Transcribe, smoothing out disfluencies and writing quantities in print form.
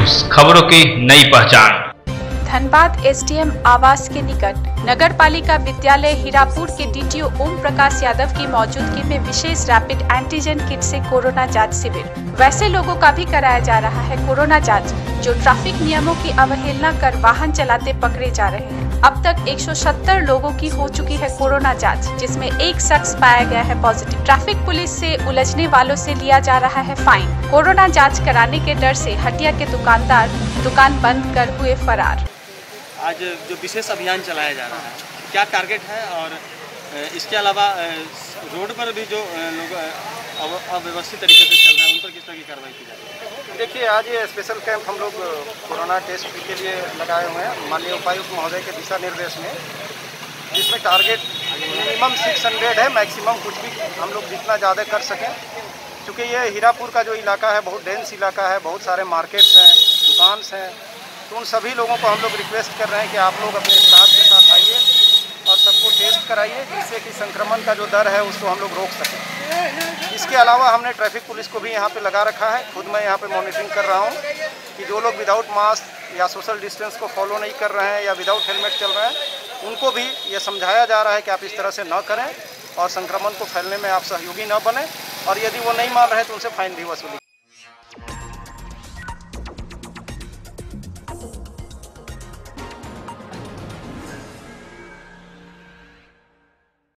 News, खबरों की नई पहचान। धनबाद एसडीएम आवास के निकट नगर पालिका विद्यालय हीरापुर के डीटीओ ओम प्रकाश यादव की मौजूदगी में विशेष रैपिड एंटीजन किट से कोरोना जांच शिविर। वैसे लोगों का भी कराया जा रहा है कोरोना जांच जो ट्रैफिक नियमों की अवहेलना कर वाहन चलाते पकड़े जा रहे हैं। अब तक 170 लोगों की हो चुकी है कोरोना जांच, जिसमें एक शख्स पाया गया है पॉजिटिव। ट्रैफिक पुलिस से उलझने वालों से लिया जा रहा है फाइन। कोरोना जांच कराने के डर से हटिया के दुकानदार दुकान बंद कर हुए फरार। आज जो विशेष अभियान चलाया जा रहा है, क्या टारगेट है और इसके अलावा रोड पर भी जो लोग अव्यवस्थित तरीके से चल रहे हैं उन पर किस तरह की कार्रवाई की जा रही है? देखिए, आज ये स्पेशल कैंप हम लोग कोरोना टेस्ट के लिए लगाए हुए हैं माननीय उपायुक्त महोदय के दिशा निर्देश में, जिसमें टारगेट मिनिमम 600 है, मैक्सिमम कुछ भी हम लोग जितना ज़्यादा कर सकें। क्योंकि ये हीरापुर का जो इलाका है बहुत डेंस इलाका है, बहुत सारे मार्केट्स हैं, दुकान्स हैं, तो उन सभी लोगों को हम लोग रिक्वेस्ट कर रहे हैं कि आप लोग अपने स्टाफ के साथ आइए और सबको टेस्ट कराइए, जिससे कि संक्रमण का जो डर है उसको हम लोग रोक सकें। इसके अलावा हमने ट्रैफिक पुलिस को भी यहाँ पे लगा रखा है। खुद मैं यहाँ पे मॉनिटरिंग कर रहा हूँ कि जो लोग विदाउट मास्क या सोशल डिस्टेंस को फॉलो नहीं कर रहे हैं या विदाउट हेलमेट चल रहे हैं, उनको भी ये समझाया जा रहा है कि आप इस तरह से न करें और संक्रमण को फैलने में आप सहयोगी न बने, और यदि वो नहीं मान रहे तो उनसे फाइन भी वसूली